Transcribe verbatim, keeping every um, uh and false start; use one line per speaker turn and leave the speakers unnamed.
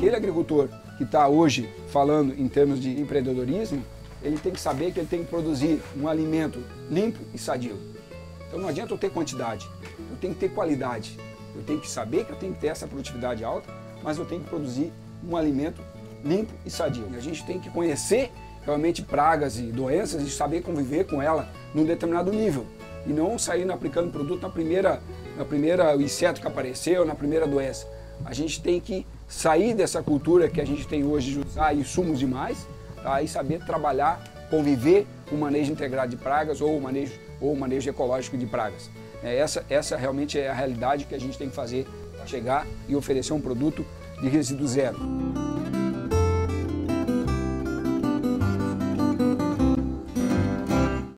aquele agricultor que está hoje falando em termos de empreendedorismo, ele tem que saber que ele tem que produzir um alimento limpo e sadio. Então não adianta eu ter quantidade, eu tenho que ter qualidade. Eu tenho que saber que eu tenho que ter essa produtividade alta, mas eu tenho que produzir um alimento limpo e sadio. A gente tem que conhecer realmente pragas e doenças e saber conviver com ela num determinado nível. E não sair aplicando produto na primeira, na primeira inseto que apareceu, na primeira doença. A gente tem que sair dessa cultura que a gente tem hoje de usar insumos demais, tá? E saber trabalhar, conviver com o manejo integrado de pragas ou o manejo, ou o manejo ecológico de pragas. É, essa, essa realmente é a realidade que a gente tem que fazer para chegar e oferecer um produto de resíduo zero.